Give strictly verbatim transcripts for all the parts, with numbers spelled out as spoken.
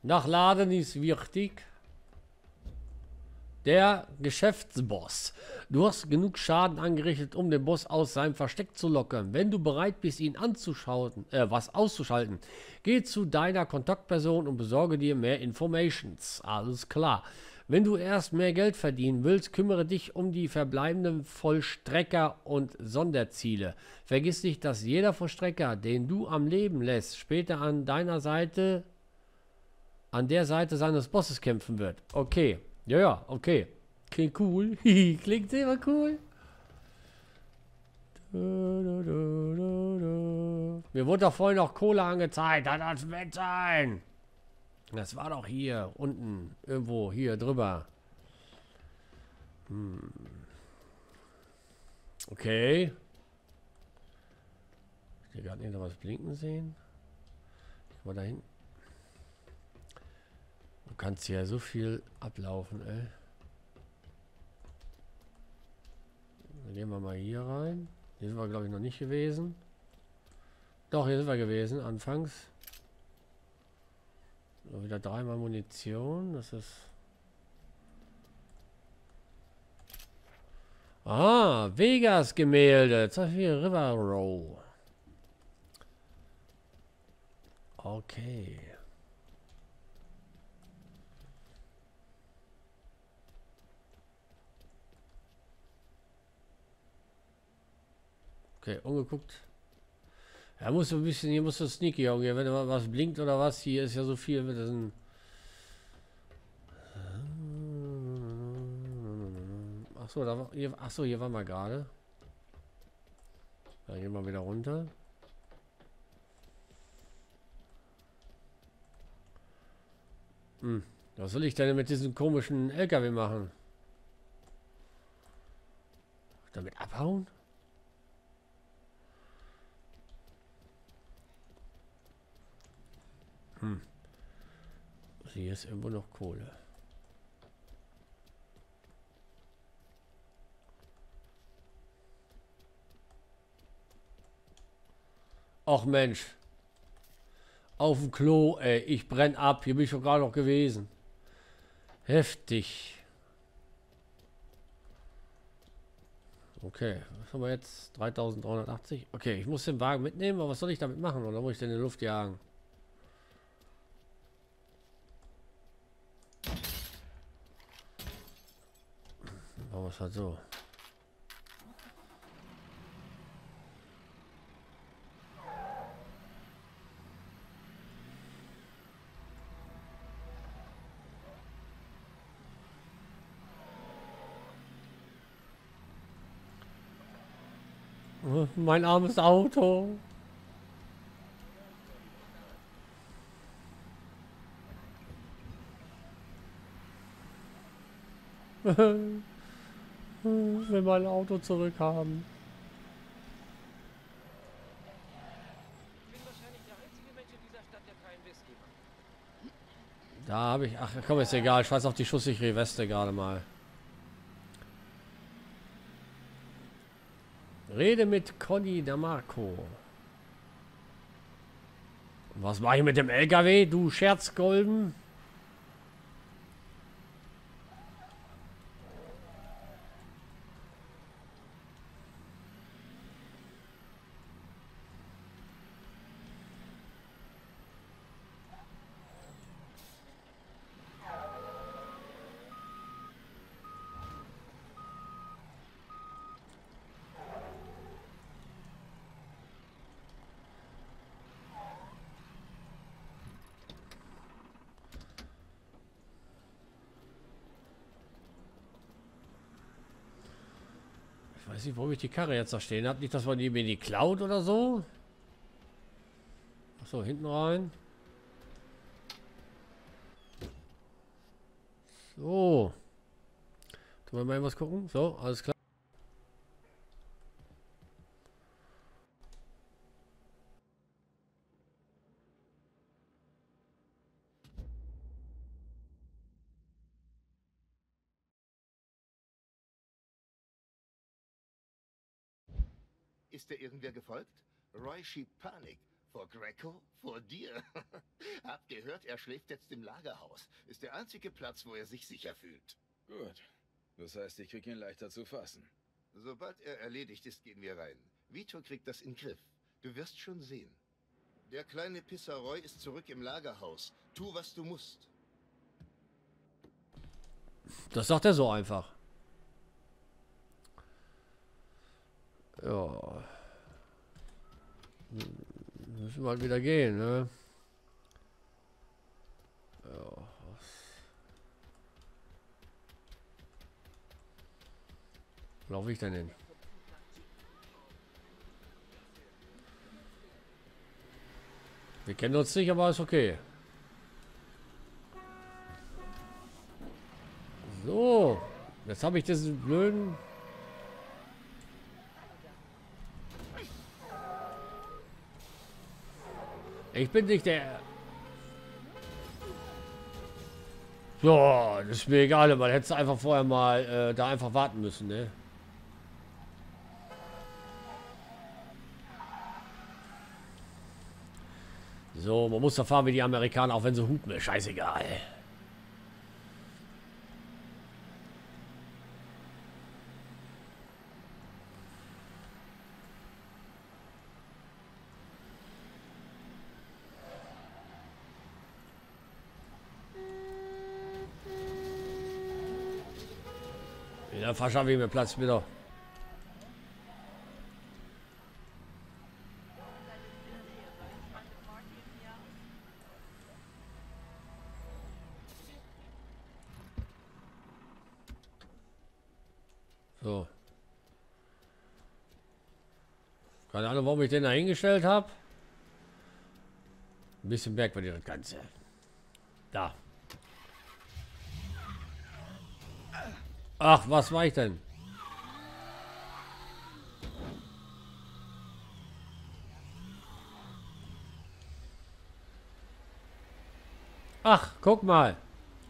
Nachladen ist wichtig. Der Geschäftsboss. Du hast genug Schaden angerichtet, um den Boss aus seinem Versteck zu locken. Wenn du bereit bist, ihn anzuschauen, äh, was auszuschalten, geh zu deiner Kontaktperson und besorge dir mehr Informations. Alles klar. Wenn du erst mehr Geld verdienen willst, kümmere dich um die verbleibenden Vollstrecker und Sonderziele. Vergiss nicht, dass jeder Vollstrecker, den du am Leben lässt, später an deiner Seite, an der Seite seines Bosses kämpfen wird. Okay. Ja, ja, okay. Klingt cool. Klingt sehr cool. Mir wurde doch vorhin noch Kohle angezeigt. Das wird sein. Das war doch hier unten. Irgendwo hier drüber. Hm. Okay. Ich habe gerade nicht noch was blinken sehen. Ich mal da hinten. Du kannst hier so viel ablaufen, ey. Dann gehen wir mal hier rein. Hier sind wir, glaube ich, noch nicht gewesen. Doch, hier sind wir gewesen, anfangs. So, wieder dreimal Munition. Das ist... Ah, Vegas-Gemälde. Zum Beispiel River Row. Okay. Okay, ungeguckt. Ja, muss so ein bisschen, hier muss so sneaky, Junge. Wenn da was blinkt oder was, hier ist ja so viel mit diesen. Ach so, da war, hier, ach so, hier waren wir gerade. Da gehen wir wieder runter. Hm, was soll ich denn mit diesem komischen L K W machen? Damit abhauen? Hm. Hier ist irgendwo noch Kohle. Ach Mensch. Auf dem Klo, ey. Ich brenn ab. Hier bin ich schon gerade noch gewesen. Heftig. Okay. Was haben wir jetzt? dreitausenddreihundertachtzig. Okay, ich muss den Wagen mitnehmen, aber was soll ich damit machen? Oder muss ich den in die Luft jagen? Machen wir es halt so. Mein armes Auto. Will mein Auto zurückhaben. Da habe ich. Ach komm, ist egal. Ich weiß auf die schusssichere Weste gerade mal. Rede mit Conny Damarco. Was mache ich mit dem L K W, du Scherzgolden? Ich weiß nicht, warum ich die Karre jetzt da stehen habe. Nicht, dass man die mir die klaut oder so. Achso, hinten rein. So. Tun wir mal was gucken. So, alles klar. Ist dir irgendwer gefolgt? Roy schiebt Panik. Vor Greco? Vor dir? Hab gehört, er schläft jetzt im Lagerhaus. Ist der einzige Platz, wo er sich sicher fühlt. Gut. Das heißt, ich krieg ihn leichter zu fassen. Sobald er erledigt ist, gehen wir rein. Vito kriegt das in den Griff. Du wirst schon sehen. Der kleine Pisser Roy ist zurück im Lagerhaus. Tu, was du musst. Das sagt er so einfach. Ja. Müssen wir halt wieder gehen, ne? Ja. Wo laufe ich denn hin? Wir kennen uns nicht, aber ist okay. So. Jetzt habe ich diesen blöden... Ich bin nicht der... Ja, das ist mir egal, man hätte einfach vorher mal äh, da einfach warten müssen, ne? So, man muss da fahren wie die Amerikaner, auch wenn sie hupen, ist scheißegal. Ja, verschaffe ich mir Platz wieder. So. Keine Ahnung, warum ich den da hingestellt habe. Ein bisschen merkwürdig das Ganze. Da. Ach, was war ich denn? Ach, guck mal.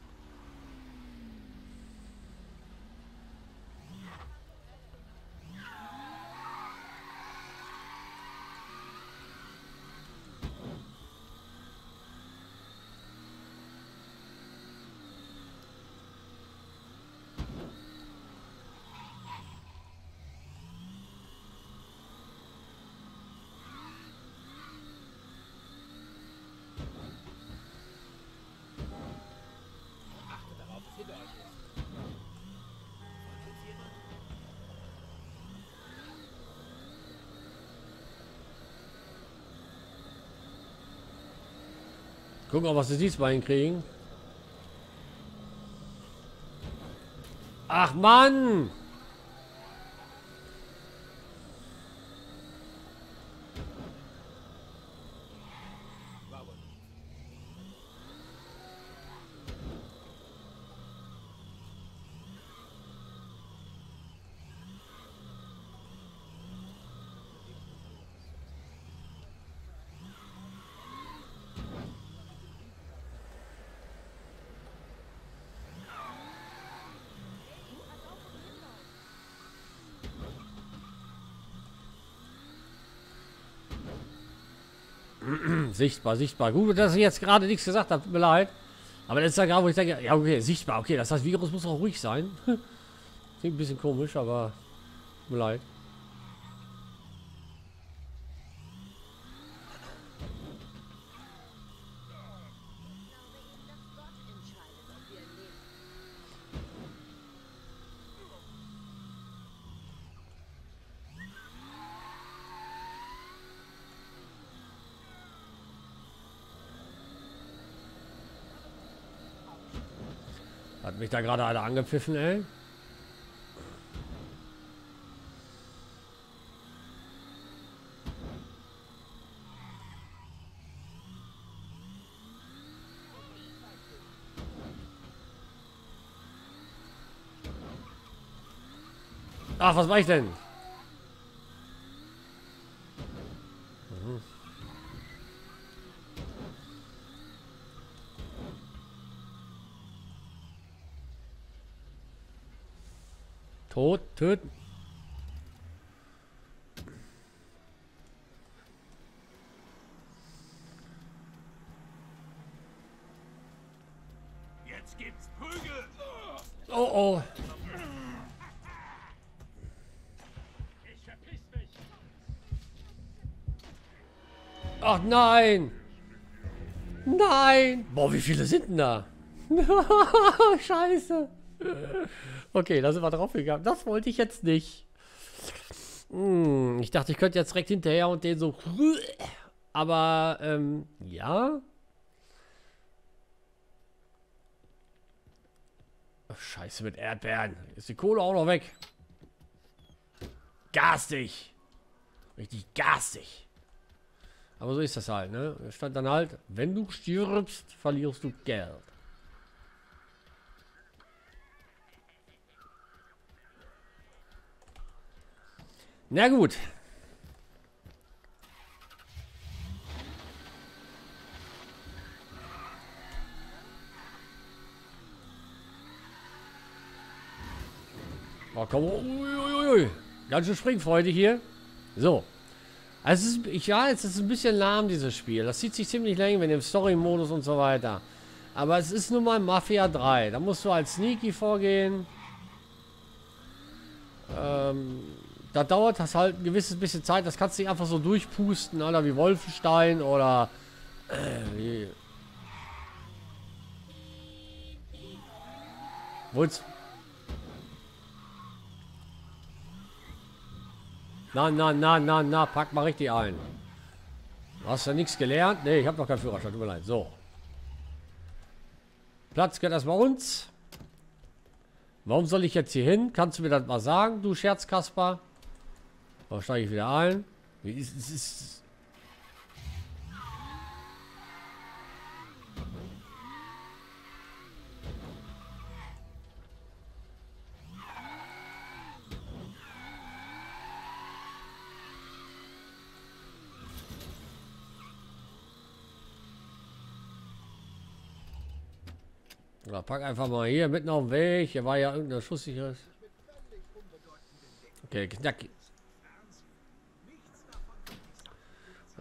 Gucken, ob wir es diesmal hinkriegen. Ach Mann! Sichtbar, sichtbar. Gut, dass ich jetzt gerade nichts gesagt habe. Tut mir leid. Aber das ist ja gerade, wo ich denke, ja, okay, sichtbar. Okay, das heißt, Virus muss auch ruhig sein. Klingt ein bisschen komisch, aber tut mir leid. Hat mich da gerade einer angepfiffen, ey. Ach, was war ich denn? Mhm. Tot, töten. Jetzt gibt's Prügel. Oh oh. Ich verpiss mich. Ach nein. Nein. Boah, wie viele sind denn da? Scheiße. Okay, da sind wir drauf gegangen. Das wollte ich jetzt nicht. Hm, ich dachte, ich könnte jetzt direkt hinterher und den so... Aber, ähm, ja. Oh, Scheiße mit Erdbeeren. Ist die Kohle auch noch weg. Garstig. Richtig garstig. Aber so ist das halt, ne? Es stand dann halt, wenn du stirbst, verlierst du Geld. Na gut. Oh, komm. Uiuiui. Ganz schön Springfreude hier. So. Also es ist, ich, ja, es ist ein bisschen lahm, dieses Spiel. Das zieht sich ziemlich lang, wenn im Story-Modus und so weiter. Aber es ist nun mal Mafia drei. Da musst du als Sneaky vorgehen. Ähm, da dauert das halt ein gewisses bisschen Zeit. Das kannst du nicht einfach so durchpusten, Alter, wie Wolfenstein oder... Äh, wie... Wo jetzt... Na, na, na, na, na, pack mal richtig ein. Du hast ja nichts gelernt? Ne, ich habe noch keinen Führerschein, tut mir leid. So. Platz gehört erstmal uns. Warum soll ich jetzt hier hin? Kannst du mir das mal sagen, du Scherzkasper? Da steige ich wieder ein. Wie ist es? Ist, ja, pack einfach mal hier mitten auf dem Weg. Hier war ja irgendein schusssicheres. Okay, knack. So.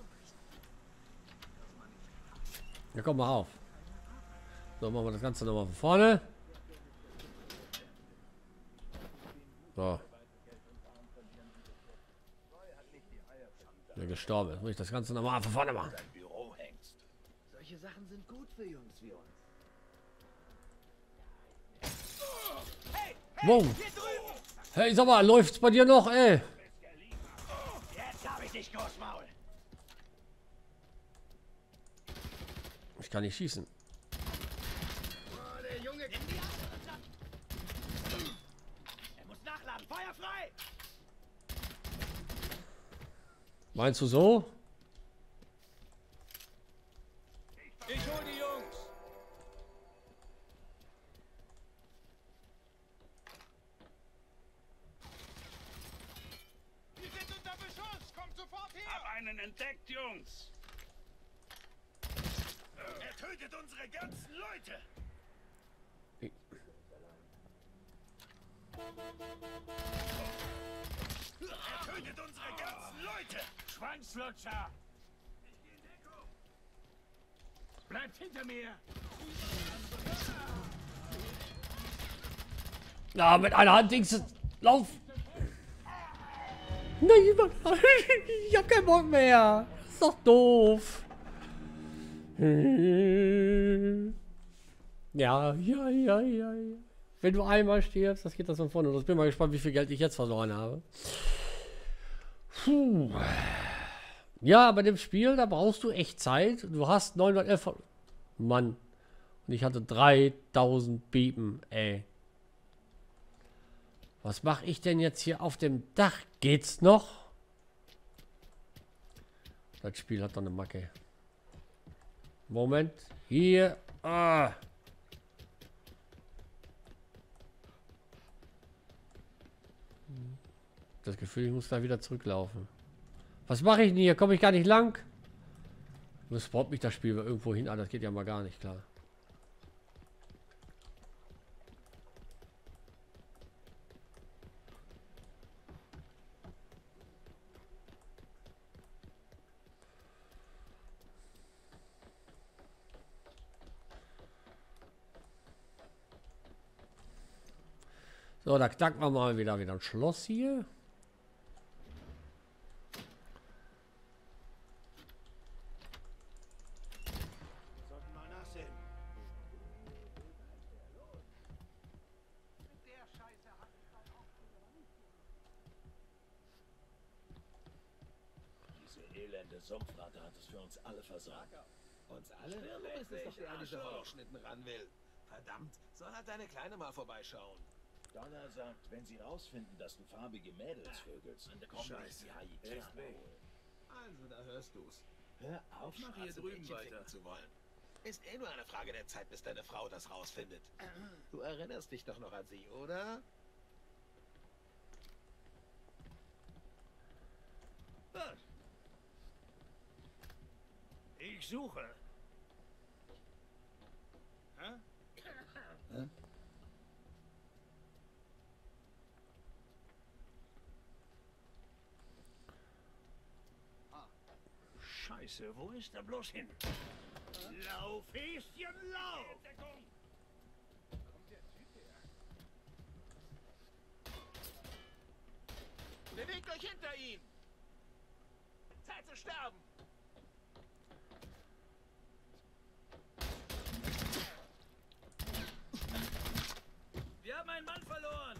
Ja, komm mal auf. So, machen wir das Ganze nochmal von vorne. So. Der gestorben ist. Muss ich das Ganze nochmal von vorne machen. Büro hängst. Solche Sachen sind gut für Jungs wie uns. Wow. Hey, sag mal, läuft's bei dir noch, ey? Jetzt hab ich dich, Großmaul. Ich kann nicht schießen. Oh, der Junge. Nimm die Hand. Er muss nachladen. Feuer frei. Meinst du so? Ich hol die Jungs. Wir sind unter Beschuss. Kommt sofort her. Hab einen entdeckt, Jungs. Er tötet unsere ganzen Leute. Er tötet unsere ganzen Leute. Schwanzlutscher. Ich gehe in Deckung. Bleibt hinter mir. Ja, mit einer Hand Dings. Lauf! Nein, Mann. Ich hab keinen Bock mehr. Das ist doch doof. Ja, ja, ja, ja, ja. Wenn du einmal stirbst, das geht das von vorne. Ich bin mal gespannt, wie viel Geld ich jetzt verloren habe. Puh. Ja, bei dem Spiel, da brauchst du echt Zeit. Du hast neunhundertelf... Mann. Und ich hatte dreitausend Biepen, ey. Was mache ich denn jetzt hier auf dem Dach? Geht's noch? Das Spiel hat doch eine Macke. Moment. Hier. Ah. Das Gefühl, ich muss da wieder zurücklaufen. Was mache ich denn hier? Komme ich gar nicht lang? Das spawnt mich das Spiel irgendwo hin. Ah, das geht ja mal gar nicht, klar. So, da knacken wir mal wieder wieder ein Schloss hier. Sollten mal nachsehen. Diese elende Sumpfratte hat es für uns alle versorgt. Uns alle? Du bist es doch, der an diese Holzschnitten ran will. Verdammt, soll halt deine Kleine mal vorbeischauen. Donner sagt, wenn sie rausfinden, dass du farbige Mädels vögelst, dann kommen dich die Haitianer holen. Also, da hörst du's. Hör auf, Mach hier Schwarze drüben Mädchen weiter ficken zu wollen. Ist eh nur eine Frage der Zeit, bis deine Frau das rausfindet. Du erinnerst dich doch noch an sie, oder? Was? Ich suche. Hä? Hä? Scheiße, wo ist er bloß hin? Lauf, Häschen, lauf! Bewegt euch hinter ihm! Zeit zu sterben! Wir haben einen Mann verloren!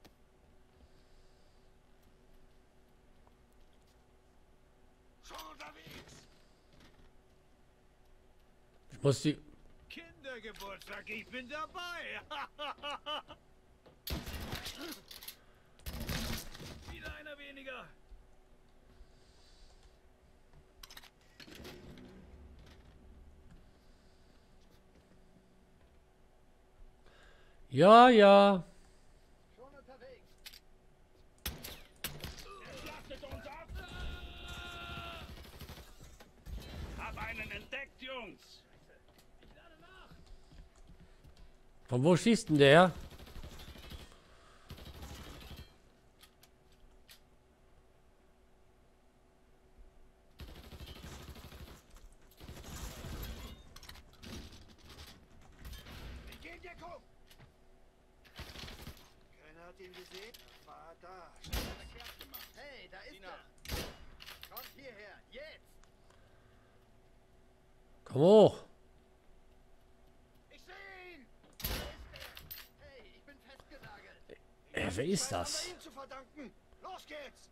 Schon unterwegs! Ich muss die... Kindergeburtstag, ich bin dabei! Wieder einer weniger! Ja, ja. Schon unterwegs. Er schlachtet uns ab! Hab einen entdeckt, Jungs! Ich lade nach! Von wo schießt denn der? Ich gehe in Deckung. Keiner hat ihn gesehen. War da. Schnell verkehrt gemacht. Hey, da ist er. Kommt hierher. Jetzt. Komm hoch. Ich sehe ihn. Da ist er. Hey, ich bin festgenagelt. Äh, wer ist Haben das? wir ihm zu verdanken. Los geht's.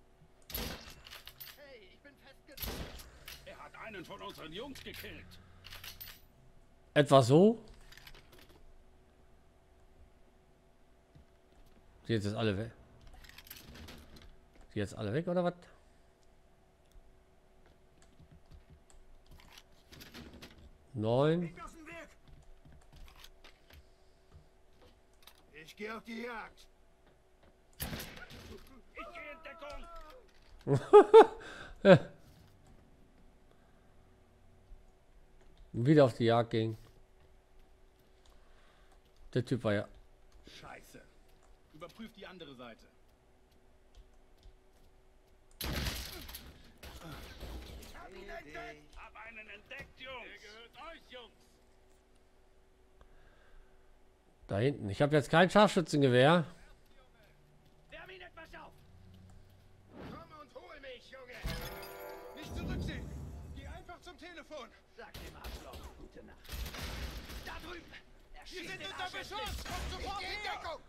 Hey, ich bin festgenagelt. Er hat einen von unseren Jungs gekillt! Etwa so? Die jetzt ist alle weg. Die jetzt alle weg oder was? Neun. Aus dem Weg. Ich gehe auf die Jagd. Ich gehe in Deckung! Wieder auf die Jagd ging. Der Typ war ja. Scheiße. Überprüft die andere Seite. Hab ihn entdeckt! Hab einen entdeckt, Jungs! Der gehört euch, Jungs! Da hinten. Ich habe jetzt kein Scharfschützengewehr. Wärm ihn etwas auf! Komm und hol mich, Junge. Nicht zurücksehen. Geh einfach zum Telefon. Sag dem Arschloch gute Nacht. Da drüben! Er Wir schießt sind den unter Arsch ins Beschuss. Licht. Kommt Ich sofort gehe in her. Deckung.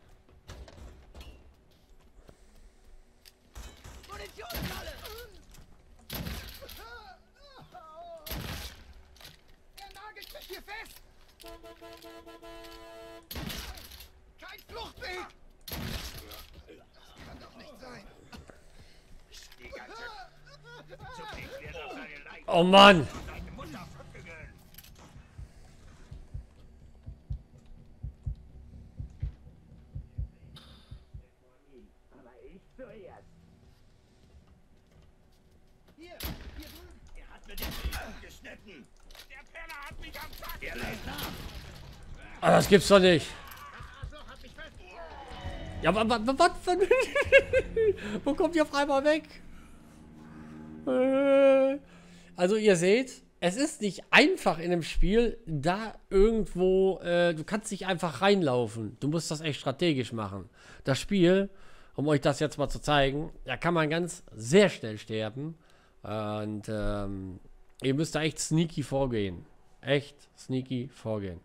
Munitionsfalle! Er nagelt mich hier fest. Kein Fluchtweg. Das kann doch nicht sein. Die ganze... So kriegt wir doch seine Leiche Oh Mann! und seine Mutter verprügeln! Aber ich zuerst. Hier, hier drüben. Er hat mir den Arm geschnitten! Der Penner hat mich am Sack! Er lädt nach! Ah, das gibt's doch nicht. Das Arschloch hat mich fest. Ja, aber was? Wo kommt ihr auf einmal weg? Äh, Also ihr seht, es ist nicht einfach in dem Spiel, da irgendwo, äh, du kannst nicht einfach reinlaufen. Du musst das echt strategisch machen. Das Spiel, um euch das jetzt mal zu zeigen, da kann man ganz sehr schnell sterben. Und ähm, ihr müsst da echt sneaky vorgehen. Echt sneaky vorgehen.